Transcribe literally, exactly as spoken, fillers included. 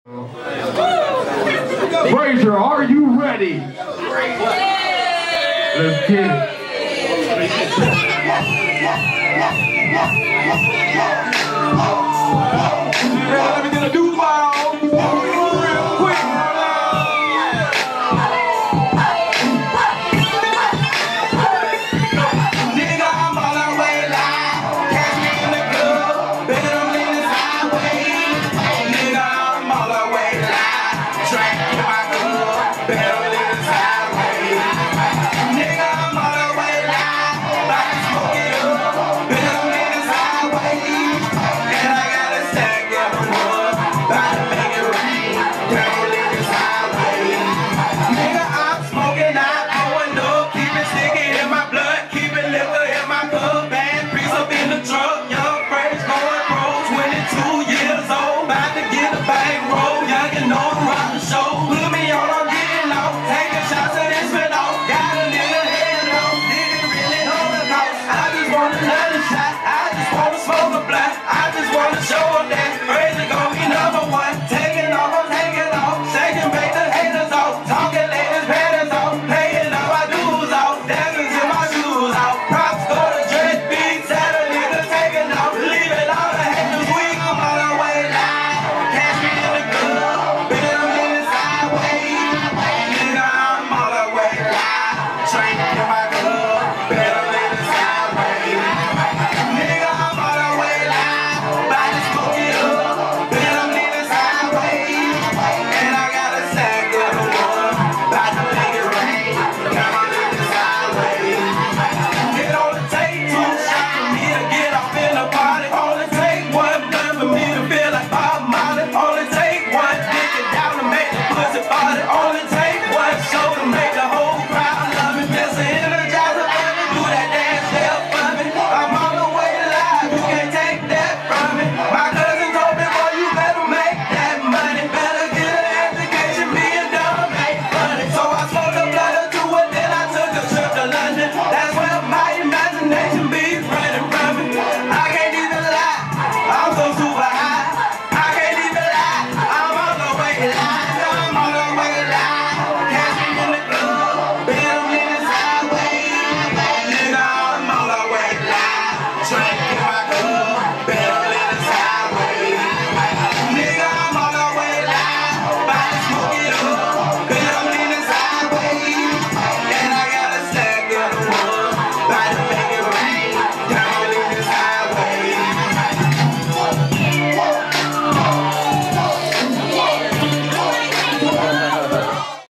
Frazier, are you ready? Let's get it. Let me get a do ball. Real quick. Nigga, I'm on our way live. Catch me in the club. Bet I'm in the highway. Nigga, I'm on our way live. Track